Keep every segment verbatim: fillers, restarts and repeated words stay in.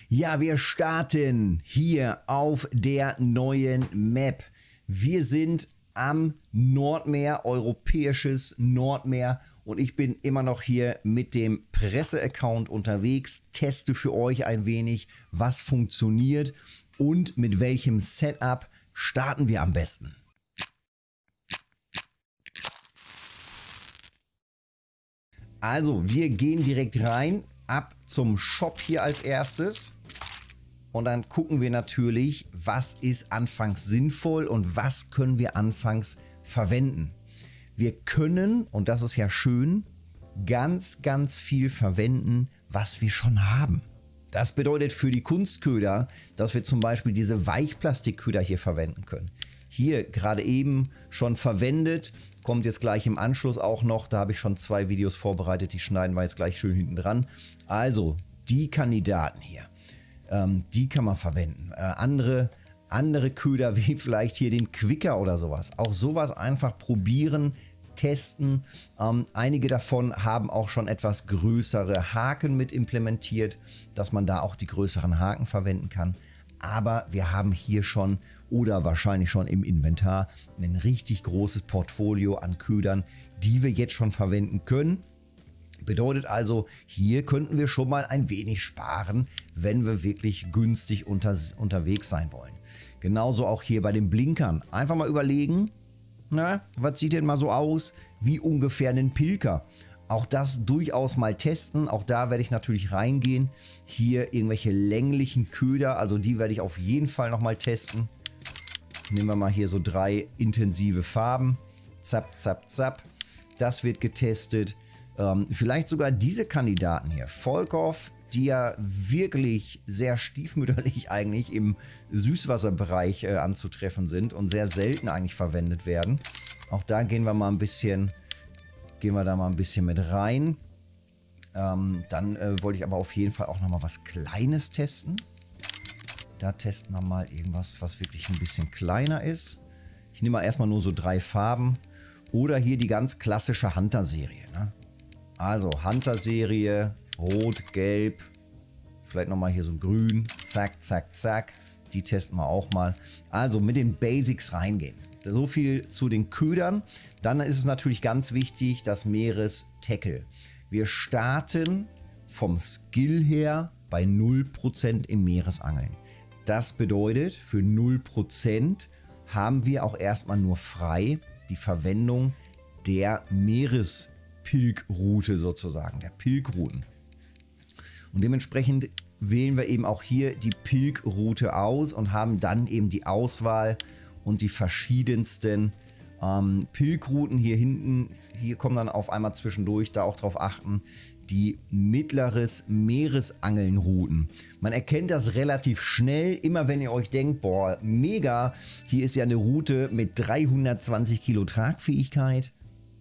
Ja, wir starten hier auf der neuen Map. Wir sind am Nordmeer, europäisches Nordmeer, und ich bin immer noch hier mit dem Presse-Account unterwegs, teste für euch ein wenig, was funktioniert und mit welchem Setup starten wir am besten. Also, wir gehen direkt rein, ab zum Shop hier als erstes. Und dann gucken wir natürlich, was ist anfangs sinnvoll und was können wir anfangs verwenden. Wir können, und das ist ja schön, ganz, ganz viel verwenden, was wir schon haben. Das bedeutet für die Kunstköder, dass wir zum Beispiel diese Weichplastikköder hier verwenden können. Hier gerade eben schon verwendet, kommt jetzt gleich im Anschluss auch noch, da habe ich schon zwei Videos vorbereitet, die schneiden wir jetzt gleich schön hinten dran. Also die Kandidaten hier. Die kann man verwenden. Äh, andere, andere Köder wie vielleicht hier den Quicker oder sowas. Auch sowas einfach probieren, testen. Ähm, einige davon haben auch schon etwas größere Haken mit implementiert, dass man da auch die größeren Haken verwenden kann. Aber wir haben hier schon oder wahrscheinlich schon im Inventar ein richtig großes Portfolio an Ködern, die wir jetzt schon verwenden können. Bedeutet also, hier könnten wir schon mal ein wenig sparen, wenn wir wirklich günstig unter, unterwegs sein wollen. Genauso auch hier bei den Blinkern. Einfach mal überlegen, na, was sieht denn mal so aus wie ungefähr ein Pilker? Auch das durchaus mal testen. Auch da werde ich natürlich reingehen. Hier irgendwelche länglichen Köder, also die werde ich auf jeden Fall nochmal testen. Nehmen wir mal hier so drei intensive Farben. Zap, zap, zap. Das wird getestet. Ähm, vielleicht sogar diese Kandidaten hier. Volkov, die ja wirklich sehr stiefmütterlich eigentlich im Süßwasserbereich äh, anzutreffen sind und sehr selten eigentlich verwendet werden. Auch da gehen wir mal ein bisschen, gehen wir da mal ein bisschen mit rein. Ähm, dann äh, wollte ich aber auf jeden Fall auch noch mal was Kleines testen. Da testen wir mal irgendwas, was wirklich ein bisschen kleiner ist. Ich nehme mal erstmal nur so drei Farben. Oder hier die ganz klassische Hunter-Serie, ne? Also Hunter-Serie, Rot, Gelb, vielleicht nochmal hier so Grün, zack, zack, zack. Die testen wir auch mal. Also mit den Basics reingehen. So viel zu den Ködern. Dann ist es natürlich ganz wichtig, das Meeres-Tackle. Wir starten vom Skill her bei null Prozent im Meeresangeln. Das bedeutet, für null Prozent haben wir auch erstmal nur frei die Verwendung der Meeres Pilkroute sozusagen, der Pilkrouten. Und dementsprechend wählen wir eben auch hier die Pilkroute aus und haben dann eben die Auswahl und die verschiedensten ähm, Pilkrouten hier hinten. Hier kommen dann auf einmal zwischendurch, da auch drauf achten, die mittleres Meeresangeln-Routen. Man erkennt das relativ schnell, immer wenn ihr euch denkt, boah, mega, hier ist ja eine Route mit dreihundertzwanzig Kilo Tragfähigkeit.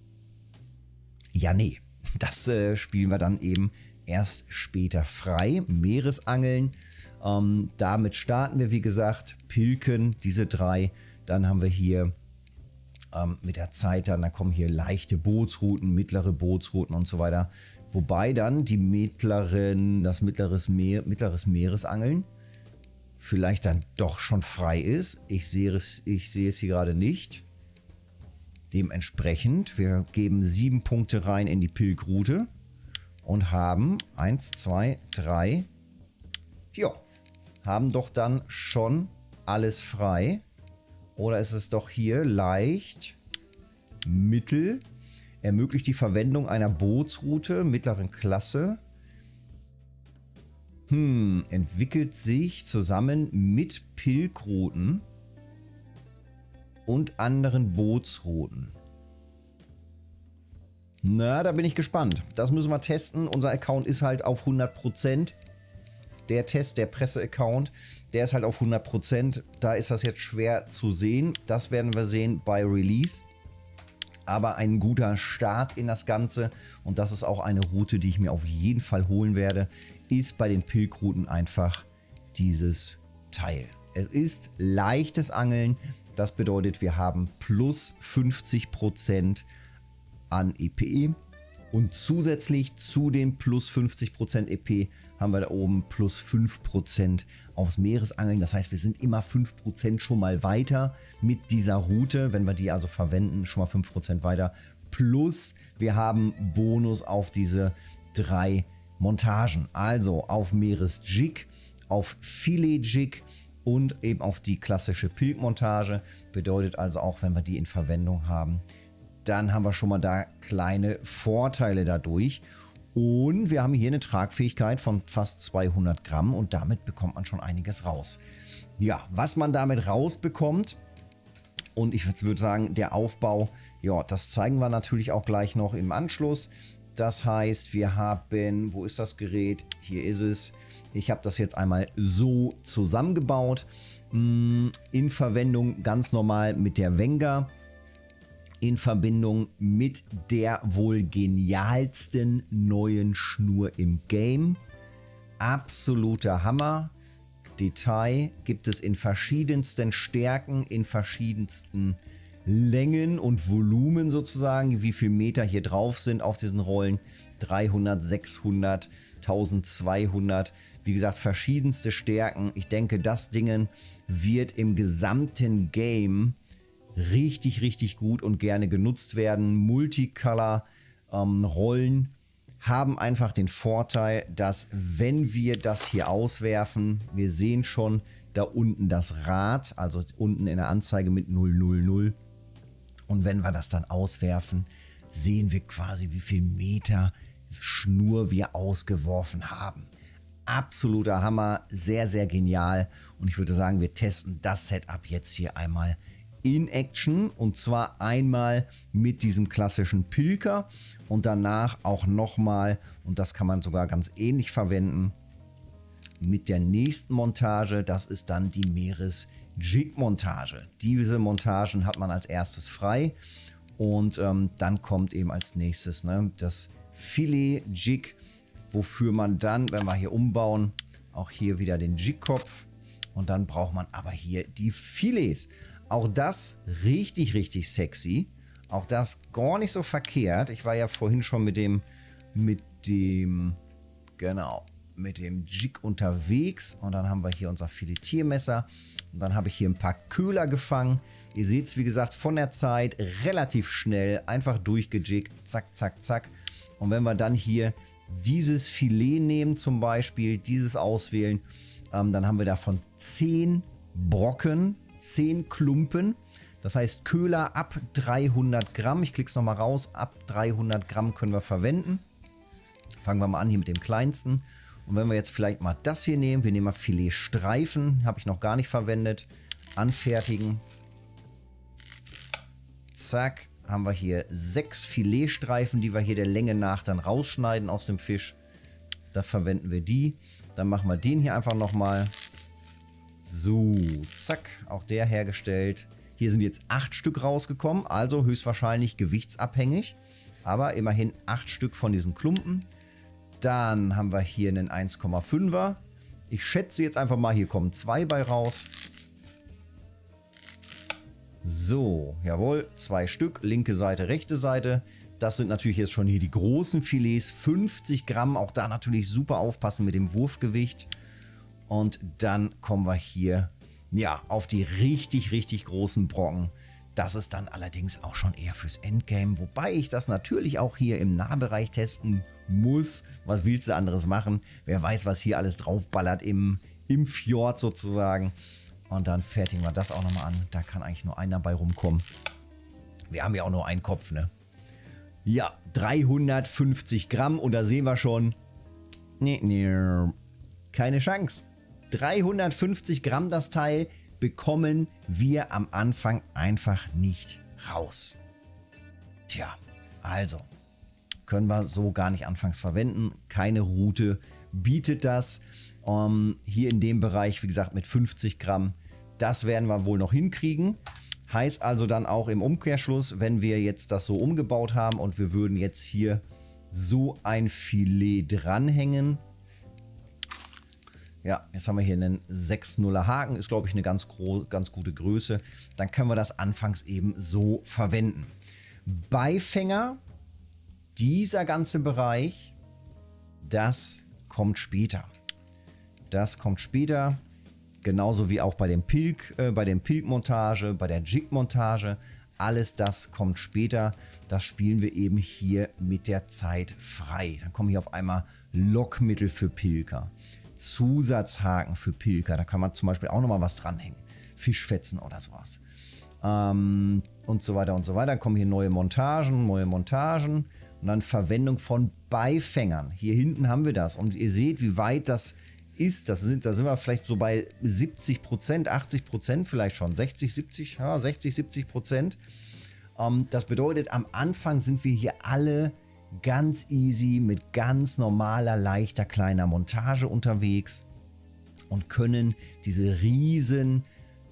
Ja, nee, das äh, spielen wir dann eben erst später frei. Meeresangeln, ähm, damit starten wir, wie gesagt, Pilken, diese drei. Dann haben wir hier ähm, mit der Zeit dann, da kommen hier leichte Bootsrouten, mittlere Bootsrouten und so weiter. Wobei dann die mittleren, das mittleres, Meer, mittleres Meeresangeln vielleicht dann doch schon frei ist. Ich sehe es, ich sehe es hier gerade nicht. Dementsprechend, wir geben sieben Punkte rein in die Pilkroute und haben eins, zwei, drei, ja, haben doch dann schon alles frei. Oder ist es doch hier leicht, mittel, ermöglicht die Verwendung einer Bootsroute mittleren Klasse. Hm, entwickelt sich zusammen mit Pilkrouten und anderen Bootsrouten. Na, da bin ich gespannt. Das müssen wir testen. Unser Account ist halt auf hundert Prozent. Der Test, der Presse-Account, der ist halt auf hundert Prozent. Da ist das jetzt schwer zu sehen. Das werden wir sehen bei Release. Aber ein guter Start in das Ganze, und das ist auch eine Route, die ich mir auf jeden Fall holen werde, ist bei den Pilkrouten einfach dieses Teil. Es ist leichtes Angeln. Das bedeutet, wir haben plus fünfzig Prozent an E P E Und zusätzlich zu den plus fünfzig Prozent E P haben wir da oben plus fünf Prozent aufs Meeresangeln. Das heißt, wir sind immer fünf Prozent schon mal weiter mit dieser Route. Wenn wir die also verwenden, schon mal fünf Prozent weiter. Plus wir haben Bonus auf diese drei Montagen. Also auf Meeresjig, auf Filetjig und eben auf die klassische Pilkmontage. Bedeutet also auch, wenn wir die in Verwendung haben, dann haben wir schon mal da kleine Vorteile dadurch. Und wir haben hier eine Tragfähigkeit von fast zweihundert Gramm und damit bekommt man schon einiges raus. Ja, was man damit rausbekommt, und ich würde sagen, der Aufbau, ja, das zeigen wir natürlich auch gleich noch im Anschluss. Das heißt, wir haben, wo ist das Gerät? Hier ist es. Ich habe das jetzt einmal so zusammengebaut. In Verwendung ganz normal mit der Wenger. In Verbindung mit der wohl genialsten neuen Schnur im Game. Absoluter Hammer. Detail gibt es in verschiedensten Stärken, in verschiedensten Längen und Volumen sozusagen, wie viel Meter hier drauf sind auf diesen Rollen. dreihundert, sechshundert, eintausendzweihundert. Wie gesagt, verschiedenste Stärken. Ich denke, das Ding wird im gesamten Game richtig, richtig gut und gerne genutzt werden. Multicolor ähm, Rollen haben einfach den Vorteil, dass wenn wir das hier auswerfen, wir sehen schon da unten das Rad, also unten in der Anzeige mit null null null. Und wenn wir das dann auswerfen, sehen wir quasi, wie viel Meter Schnur wir ausgeworfen haben. Absoluter Hammer, sehr, sehr genial. Und ich würde sagen, wir testen das Setup jetzt hier einmal in Action, und zwar einmal mit diesem klassischen Pilker und danach auch nochmal, und das kann man sogar ganz ähnlich verwenden, mit der nächsten Montage. Das ist dann die Meeresjig-Montage. Diese Montagen hat man als erstes frei und ähm, dann kommt eben als nächstes ne, das Filet-Jig, wofür man dann, wenn wir hier umbauen, auch hier wieder den Jig-Kopf, und dann braucht man aber hier die Filets. Auch das richtig, richtig sexy. Auch das gar nicht so verkehrt. Ich war ja vorhin schon mit dem, mit dem, genau, mit dem Jig unterwegs. Und dann haben wir hier unser Filetiermesser. Und dann habe ich hier ein paar Köhler gefangen. Ihr seht es, wie gesagt, von der Zeit relativ schnell. Einfach durchgejiggt. Zack, zack, zack. Und wenn wir dann hier dieses Filet nehmen zum Beispiel, dieses auswählen, ähm, dann haben wir davon zehn Brocken, zehn Klumpen, das heißt Köhler ab dreihundert Gramm. Ich klicke es nochmal raus, ab dreihundert Gramm können wir verwenden. Fangen wir mal an hier mit dem kleinsten. Und wenn wir jetzt vielleicht mal das hier nehmen, wir nehmen mal Filetstreifen, habe ich noch gar nicht verwendet. Anfertigen. Zack, haben wir hier sechs Filetstreifen, die wir hier der Länge nach dann rausschneiden aus dem Fisch. Da verwenden wir die. Dann machen wir den hier einfach nochmal. So, zack, auch der hergestellt. Hier sind jetzt acht Stück rausgekommen, also höchstwahrscheinlich gewichtsabhängig. Aber immerhin acht Stück von diesen Klumpen. Dann haben wir hier einen eins Komma fünfer. Ich schätze jetzt einfach mal, hier kommen zwei bei raus. So, jawohl, zwei Stück, linke Seite, rechte Seite. Das sind natürlich jetzt schon hier die großen Filets, fünfzig Gramm. Auch da natürlich super aufpassen mit dem Wurfgewicht. Und dann kommen wir hier ja, auf die richtig, richtig großen Brocken. Das ist dann allerdings auch schon eher fürs Endgame. Wobei ich das natürlich auch hier im Nahbereich testen muss. Was willst du anderes machen? Wer weiß, was hier alles draufballert im, im Fjord sozusagen. Und dann fertigen wir das auch nochmal an. Da kann eigentlich nur einer bei rumkommen. Wir haben ja auch nur einen Kopf, ne? Ja, dreihundertfünfzig Gramm. Und da sehen wir schon, nee, nee, keine Chance. dreihundertfünfzig Gramm das Teil bekommen wir am Anfang einfach nicht raus. Tja, also können wir so gar nicht anfangs verwenden. Keine Route bietet das. Um, hier in dem Bereich, wie gesagt, mit fünfzig Gramm. Das werden wir wohl noch hinkriegen. Heißt also dann auch im Umkehrschluss, wenn wir jetzt das so umgebaut haben und wir würden jetzt hier so ein Filet dranhängen. Ja, jetzt haben wir hier einen sechs nuller Haken, ist glaube ich eine ganz, ganz gute Größe. Dann können wir das anfangs eben so verwenden. Beifänger, dieser ganze Bereich, das kommt später. Das kommt später. Genauso wie auch bei dem Pilk, äh, bei dem Pilk-Montage, bei der Jig-Montage. Alles das kommt später. Das spielen wir eben hier mit der Zeit frei. Dann kommen hier auf einmal Lockmittel für Pilker. Zusatzhaken für Pilker. Da kann man zum Beispiel auch nochmal was dranhängen. Fischfetzen oder sowas. Ähm, und so weiter und so weiter. Dann kommen hier neue Montagen, neue Montagen. Und dann Verwendung von Beifängern. Hier hinten haben wir das. Und ihr seht, wie weit das ist. Das sind, da sind wir vielleicht so bei siebzig Prozent, achtzig Prozent vielleicht schon. sechzig, siebzig, ja, sechzig, siebzig Prozent. Ähm, das bedeutet, am Anfang sind wir hier alle ganz easy mit ganz normaler, leichter, kleiner Montage unterwegs und können diese riesen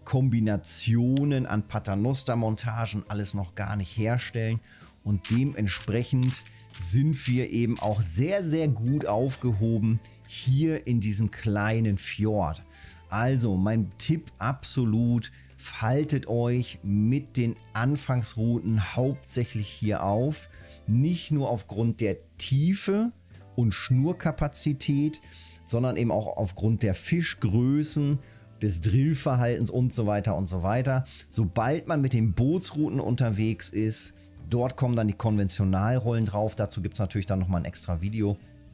Kombinationen an Paternoster-Montagen alles noch gar nicht herstellen. Und dementsprechend sind wir eben auch sehr, sehr gut aufgehoben hier in diesem kleinen Fjord. Also mein Tipp absolut, faltet euch mit den Anfangsrouten hauptsächlich hier auf. Nicht nur aufgrund der Tiefe und Schnurkapazität, sondern eben auch aufgrund der Fischgrößen, des Drillverhaltens und so weiter und so weiter. Sobald man mit den Bootsrouten unterwegs ist, dort kommen dann die Konventionalrollen drauf. Dazu gibt es natürlich dann nochmal ein extra Video.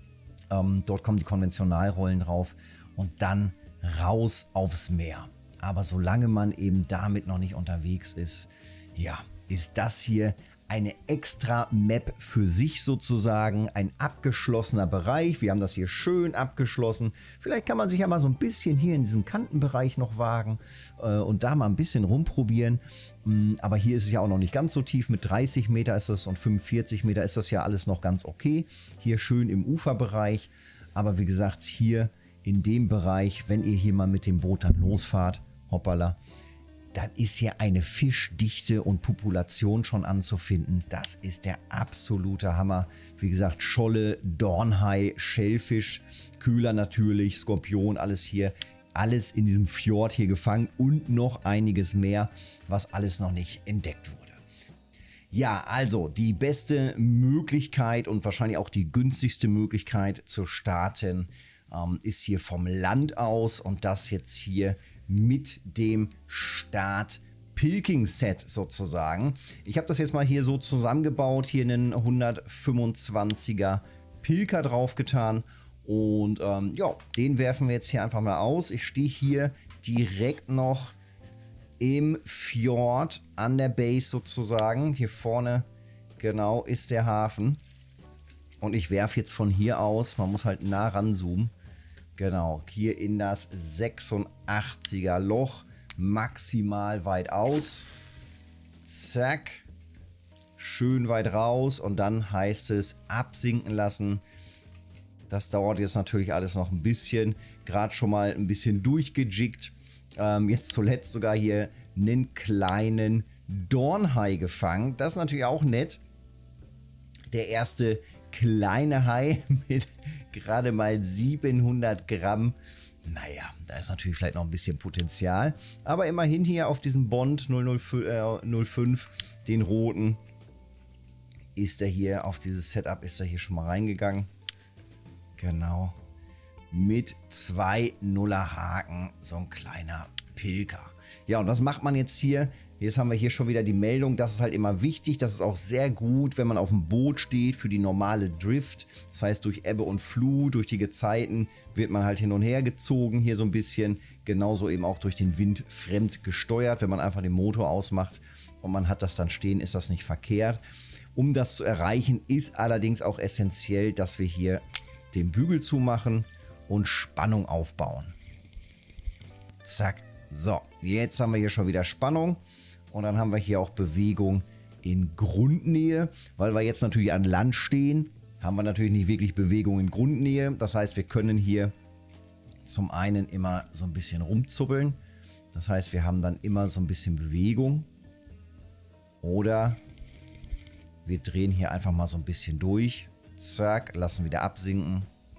Ähm, dort kommen die Konventionalrollen drauf und dann raus aufs Meer. Aber solange man eben damit noch nicht unterwegs ist, ja, ist das hier eine extra Map für sich sozusagen, ein abgeschlossener Bereich. Wir haben das hier schön abgeschlossen. Vielleicht kann man sich ja mal so ein bisschen hier in diesen Kantenbereich noch wagen äh, und da mal ein bisschen rumprobieren. Mm, aber hier ist es ja auch noch nicht ganz so tief. Mit dreißig Meter ist das und fünfundvierzig Meter ist das ja alles noch ganz okay. Hier schön im Uferbereich. Aber wie gesagt, hier in dem Bereich, wenn ihr hier mal mit dem Boot dann losfahrt, hoppala, dann ist hier eine Fischdichte und Population schon anzufinden. Das ist der absolute Hammer. Wie gesagt, Scholle, Dornhai, Schellfisch, Köhler natürlich, Skorpion, alles hier. Alles in diesem Fjord hier gefangen und noch einiges mehr, was alles noch nicht entdeckt wurde. Ja, also die beste Möglichkeit und wahrscheinlich auch die günstigste Möglichkeit zu starten ähm, ist hier vom Land aus und das jetzt hier mit dem Start Pilking Set sozusagen. Ich habe das jetzt mal hier so zusammengebaut, hier einen hundertfünfundzwanziger Pilker drauf getan und ähm, ja, den werfen wir jetzt hier einfach mal aus. Ich stehe hier direkt noch im Fjord an der Base sozusagen. Hier vorne genau ist der Hafen und ich werfe jetzt von hier aus, man muss halt nah ranzoomen. Genau, hier in das sechsundachtziger Loch, maximal weit aus. Zack, schön weit raus und dann heißt es absinken lassen. Das dauert jetzt natürlich alles noch ein bisschen, gerade schon mal ein bisschen durchgejiggt. Ähm, jetzt zuletzt sogar hier einen kleinen Dornhai gefangen. Das ist natürlich auch nett. Der erste kleine Hai mit gerade mal siebenhundert Gramm. Naja, da ist natürlich vielleicht noch ein bisschen Potenzial. Aber immerhin hier auf diesem Bond null null fünf, den roten, ist er hier auf dieses Setup, ist er hier schon mal reingegangen. Genau. Mit zwei Nuller Haken, so ein kleiner Pilker. Ja, und was macht man jetzt hier? Jetzt haben wir hier schon wieder die Meldung, das ist halt immer wichtig, das ist auch sehr gut, wenn man auf dem Boot steht für die normale Drift. Das heißt, durch Ebbe und Flut, durch die Gezeiten wird man halt hin und her gezogen, hier so ein bisschen. Genauso eben auch durch den Wind fremd gesteuert. Wenn man einfach den Motor ausmacht und man hat das dann stehen, ist das nicht verkehrt. Um das zu erreichen, ist allerdings auch essentiell, dass wir hier den Bügel zumachen und Spannung aufbauen. Zack. So, jetzt haben wir hier schon wieder Spannung. Und dann haben wir hier auch Bewegung in Grundnähe. Weil wir jetzt natürlich an Land stehen, haben wir natürlich nicht wirklich Bewegung in Grundnähe. Das heißt, wir können hier zum einen immer so ein bisschen rumzuppeln. Das heißt, wir haben dann immer so ein bisschen Bewegung. Oder wir drehen hier einfach mal so ein bisschen durch. Zack, lassen wieder absinken.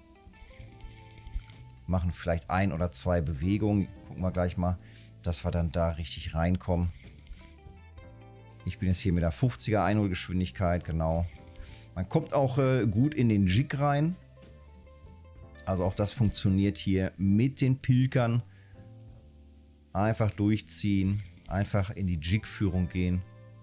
Machen vielleicht ein oder zwei Bewegungen. Gucken wir gleich mal, dass wir dann da richtig reinkommen. Ich bin jetzt hier mit der fünfziger Einholgeschwindigkeit, genau. Man kommt auch äh, gut in den Jig rein. Also auch das funktioniert hier mit den Pilkern. Einfach durchziehen, einfach in die Jig-Führung gehen.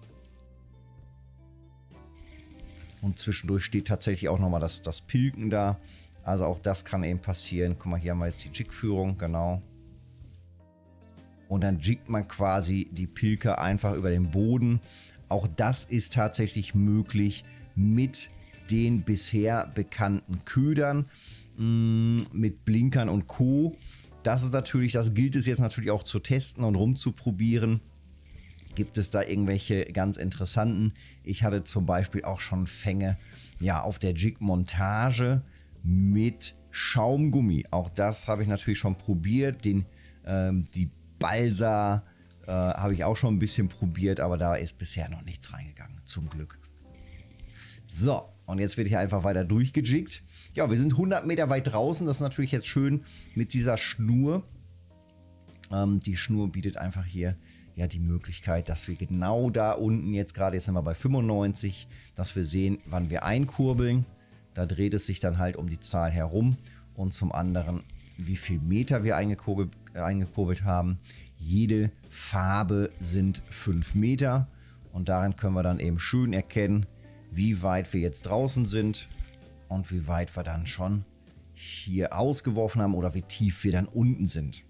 Und zwischendurch steht tatsächlich auch nochmal das, das Pilken da. Also auch das kann eben passieren. Guck mal, hier haben wir jetzt die Jig-Führung, genau. Und dann jiggt man quasi die Pilker einfach über den Boden. Auch das ist tatsächlich möglich mit den bisher bekannten Ködern, mh, mit Blinkern und Co. Das ist natürlich, das gilt es jetzt natürlich auch zu testen und rumzuprobieren. Gibt es da irgendwelche ganz interessanten? Ich hatte zum Beispiel auch schon Fänge ja, auf der Jig-Montage mit Schaumgummi. Auch das habe ich natürlich schon probiert. Den, ähm, die Balsa äh, habe ich auch schon ein bisschen probiert, aber da ist bisher noch nichts reingegangen, zum Glück. So, und jetzt wird hier einfach weiter durchgejiggt. Ja, wir sind hundert Meter weit draußen. Das ist natürlich jetzt schön mit dieser Schnur. Ähm, die Schnur bietet einfach hier ja die Möglichkeit, dass wir genau da unten jetzt gerade, jetzt sind wir bei fünfundneunzig, dass wir sehen, wann wir einkurbeln. Da dreht es sich dann halt um die Zahl herum und zum anderen, wie viel Meter wir eingekurbelt, äh, eingekurbelt haben. Jede Farbe sind fünf Meter und darin können wir dann eben schön erkennen, wie weit wir jetzt draußen sind und wie weit wir dann schon hier ausgeworfen haben oder wie tief wir dann unten sind.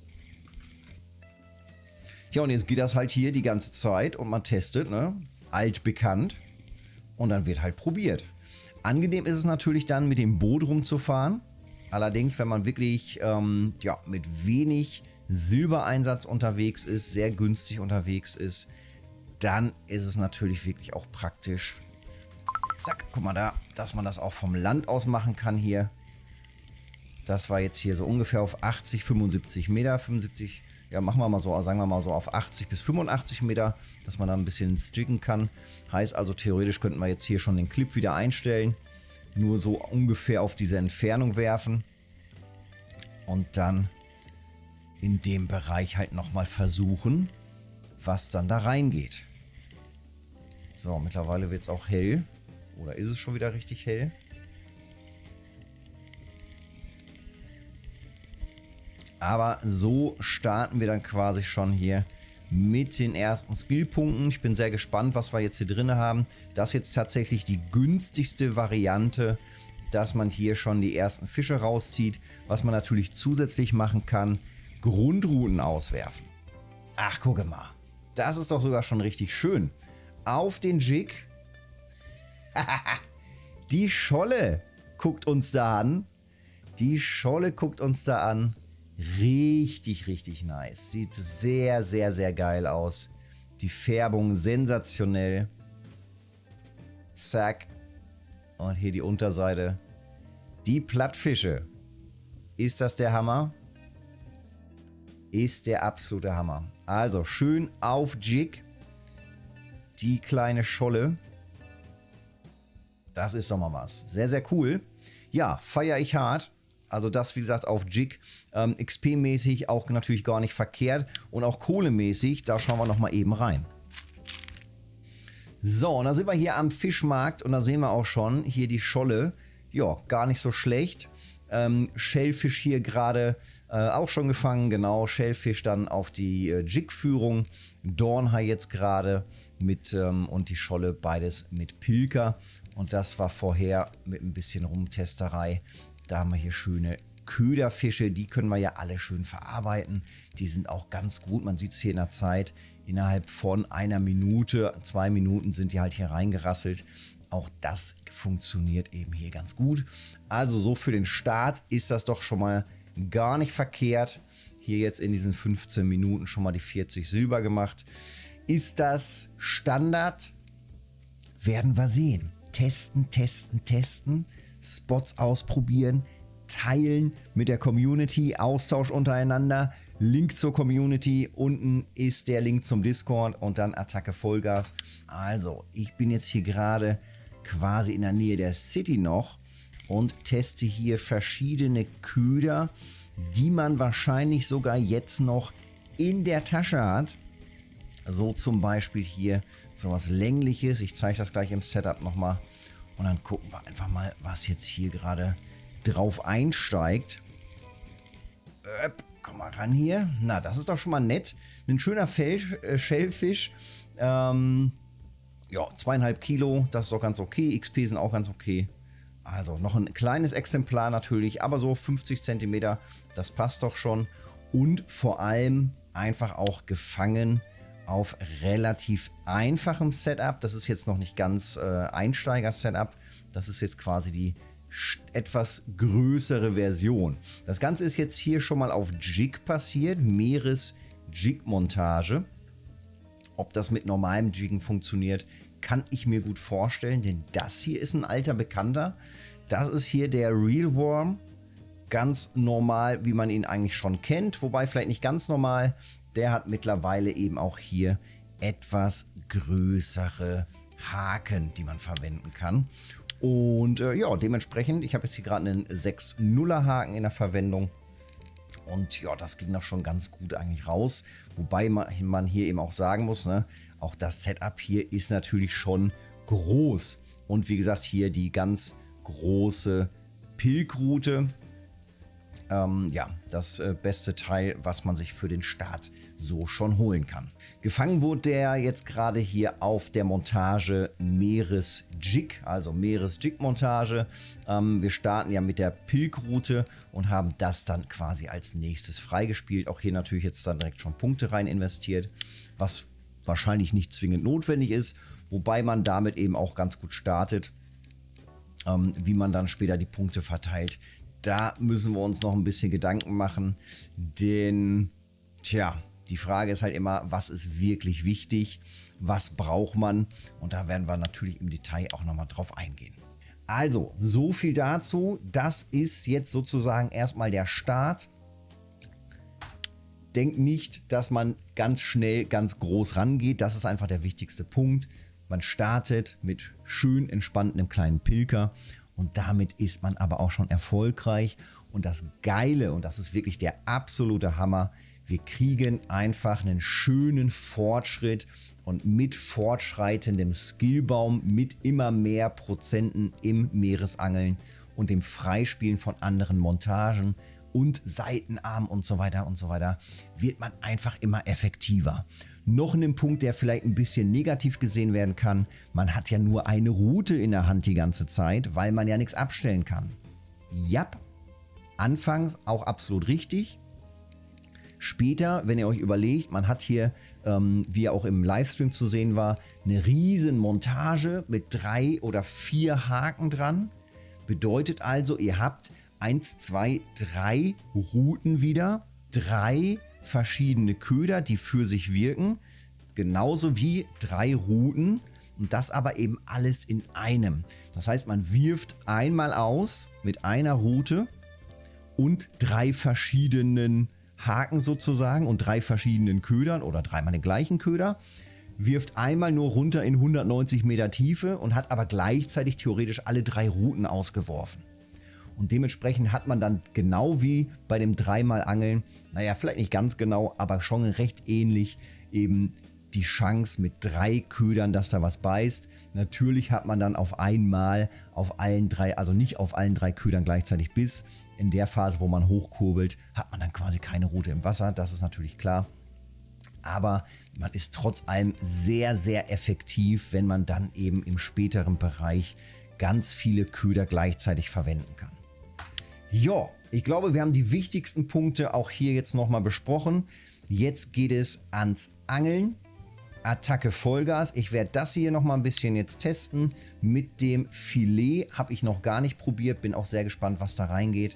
Ja, und jetzt geht das halt hier die ganze Zeit und man testet, ne? Altbekannt. Und dann wird halt probiert. Angenehm ist es natürlich dann, mit dem Boot rumzufahren. Allerdings, wenn man wirklich ähm, ja, mit wenig Silbereinsatz unterwegs ist, sehr günstig unterwegs ist, dann ist es natürlich wirklich auch praktisch. Zack, guck mal da, dass man das auch vom Land aus machen kann hier. Das war jetzt hier so ungefähr auf achtzig, fünfundsiebzig Meter, fünfundsiebzig, ja machen wir mal so, sagen wir mal so auf achtzig bis fünfundachtzig Meter, dass man da ein bisschen jiggen kann. Heißt also, theoretisch könnten wir jetzt hier schon den Clip wieder einstellen, nur so ungefähr auf diese Entfernung werfen und dann in dem Bereich halt nochmal versuchen, was dann da reingeht. So, mittlerweile wird es auch hell. Oder ist es schon wieder richtig hell? Aber so starten wir dann quasi schon hier mit den ersten Skillpunkten. Ich bin sehr gespannt, was wir jetzt hier drin haben. Das ist jetzt tatsächlich die günstigste Variante, dass man hier schon die ersten Fische rauszieht. Was man natürlich zusätzlich machen kann, Grundruten auswerfen. Ach, gucke mal. Das ist doch sogar schon richtig schön. Auf den Jig. Die Scholle guckt uns da an. Die Scholle guckt uns da an. Richtig, richtig nice. Sieht sehr, sehr, sehr geil aus. Die Färbung sensationell. Zack. Und hier die Unterseite. Die Plattfische. Ist das der Hammer? Ist der absolute Hammer. Also schön auf Jig. Die kleine Scholle. Das ist doch mal was. Sehr, sehr cool. Ja, feiere ich hart. Also das, wie gesagt, auf Jig. Ähm, X P-mäßig auch natürlich gar nicht verkehrt. Und auch kohlemäßig, da schauen wir nochmal eben rein. So, und da sind wir hier am Fischmarkt. Und da sehen wir auch schon hier die Scholle. Ja, gar nicht so schlecht. Ähm, Schellfisch hier gerade äh, auch schon gefangen. Genau, Schellfisch dann auf die äh, Jig-Führung. Dornhai jetzt gerade mit ähm, und die Scholle beides mit Pilker. Und das war vorher mit ein bisschen Rumtesterei. Da haben wir hier schöne Köderfische, die können wir ja alle schön verarbeiten. Die sind auch ganz gut, man sieht es hier in der Zeit. Innerhalb von einer Minute, zwei Minuten sind die halt hier reingerasselt. Auch das funktioniert eben hier ganz gut. Also so für den Start ist das doch schon mal gar nicht verkehrt. Hier jetzt in diesen fünfzehn Minuten schon mal die vierzig Silber gemacht. Ist das Standard? Werden wir sehen. Testen, testen, testen. Spots ausprobieren, teilen mit der Community, Austausch untereinander, Link zur Community, unten ist der Link zum Discord und dann Attacke Vollgas. Also, ich bin jetzt hier gerade quasi in der Nähe der City noch und teste hier verschiedene Köder, die man wahrscheinlich sogar jetzt noch in der Tasche hat. So zum Beispiel hier sowas Längliches, ich zeige das gleich im Setup nochmal. Und dann gucken wir einfach mal, was jetzt hier gerade drauf einsteigt. Öp, komm mal ran hier. Na, das ist doch schon mal nett. Ein schöner Fel äh, Schellfisch. Ähm, ja, zweieinhalb Kilo, das ist doch ganz okay. X P sind auch ganz okay. Also noch ein kleines Exemplar natürlich, aber so fünfzig Zentimeter, das passt doch schon. Und vor allem einfach auch gefangen auf relativ einfachem Setup. Das ist jetzt noch nicht ganz äh, Einsteiger-Setup. Das ist jetzt quasi die etwas größere Version. Das Ganze ist jetzt hier schon mal auf Jig passiert, Meeres-Jig-Montage. Ob das mit normalem Jiggen funktioniert, kann ich mir gut vorstellen, denn das hier ist ein alter Bekannter. Das ist hier der Real Worm, ganz normal, wie man ihn eigentlich schon kennt, wobei vielleicht nicht ganz normal. Der hat mittlerweile eben auch hier etwas größere Haken, die man verwenden kann. Und äh, ja, dementsprechend, ich habe jetzt hier gerade einen sechs Nuller Haken in der Verwendung. Und ja, das ging doch schon ganz gut eigentlich raus. Wobei man, man hier eben auch sagen muss, ne, auch das Setup hier ist natürlich schon groß. Und wie gesagt, hier die ganz große Pilkrute. Ähm, ja, das äh, beste Teil, was man sich für den Start so schon holen kann. Gefangen wurde der jetzt gerade hier auf der Montage Meeres-Jig, also Meeres-Jig-Montage. Ähm, wir starten ja mit der Pilkrute und haben das dann quasi als nächstes freigespielt. Auch hier natürlich jetzt dann direkt schon Punkte rein investiert, was wahrscheinlich nicht zwingend notwendig ist, wobei man damit eben auch ganz gut startet. Ähm, wie man dann später die Punkte verteilt, da müssen wir uns noch ein bisschen Gedanken machen, denn, tja, die Frage ist halt immer, was ist wirklich wichtig, was braucht man, und da werden wir natürlich im Detail auch nochmal drauf eingehen. Also, so viel dazu, das ist jetzt sozusagen erstmal der Start. Denkt nicht, dass man ganz schnell ganz groß rangeht, das ist einfach der wichtigste Punkt. Man startet mit schön entspanntem kleinen Pilker. Und damit ist man aber auch schon erfolgreich. Und das Geile, und das ist wirklich der absolute Hammer, wir kriegen einfach einen schönen Fortschritt und mit fortschreitendem Skillbaum, mit immer mehr Prozenten im Meeresangeln und dem Freispielen von anderen Montagen und Seitenarm und so weiter und so weiter, wird man einfach immer effektiver. Noch ein Punkt, der vielleicht ein bisschen negativ gesehen werden kann: Man hat ja nur eine Route in der Hand die ganze Zeit, weil man ja nichts abstellen kann. Jap, anfangs auch absolut richtig. Später, wenn ihr euch überlegt, man hat hier, ähm, wie auch im Livestream zu sehen war, eine riesen Montage mit drei oder vier Haken dran. Bedeutet also, ihr habt eins, zwei, drei Routen wieder, drei verschiedene Köder, die für sich wirken, genauso wie drei Routen, und das aber eben alles in einem. Das heißt, man wirft einmal aus mit einer Route und drei verschiedenen Haken sozusagen und drei verschiedenen Ködern oder dreimal den gleichen Köder, wirft einmal nur runter in hundertneunzig Meter Tiefe und hat aber gleichzeitig theoretisch alle drei Routen ausgeworfen. Und dementsprechend hat man dann genau wie bei dem dreimal Angeln, naja, vielleicht nicht ganz genau, aber schon recht ähnlich, eben die Chance mit drei Ködern, dass da was beißt. Natürlich hat man dann auf einmal auf allen drei, also nicht auf allen drei Ködern gleichzeitig Biss. In der Phase, wo man hochkurbelt, hat man dann quasi keine Route im Wasser, das ist natürlich klar. Aber man ist trotz allem sehr, sehr effektiv, wenn man dann eben im späteren Bereich ganz viele Köder gleichzeitig verwenden kann. Ja, ich glaube, wir haben die wichtigsten Punkte auch hier jetzt nochmal besprochen. Jetzt geht es ans Angeln. Attacke Vollgas. Ich werde das hier nochmal ein bisschen jetzt testen. Mit dem Filet habe ich noch gar nicht probiert. Bin auch sehr gespannt, was da reingeht.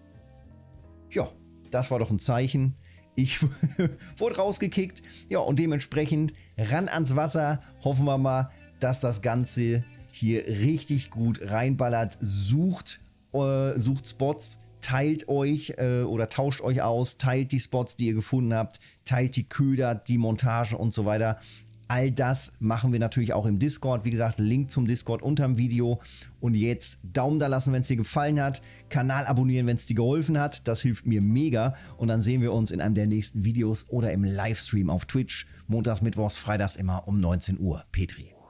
Ja, das war doch ein Zeichen. Ich wurde rausgekickt. Ja, und dementsprechend ran ans Wasser. Hoffen wir mal, dass das Ganze hier richtig gut reinballert. Sucht, äh, sucht Spots, teilt euch äh, oder tauscht euch aus, teilt die Spots, die ihr gefunden habt, teilt die Köder, die Montagen und so weiter. All das machen wir natürlich auch im Discord. Wie gesagt, Link zum Discord unter dem Video. Und jetzt Daumen da lassen, wenn es dir gefallen hat. Kanal abonnieren, wenn es dir geholfen hat. Das hilft mir mega. Und dann sehen wir uns in einem der nächsten Videos oder im Livestream auf Twitch. Montags, Mittwochs, Freitags immer um neunzehn Uhr. Petri.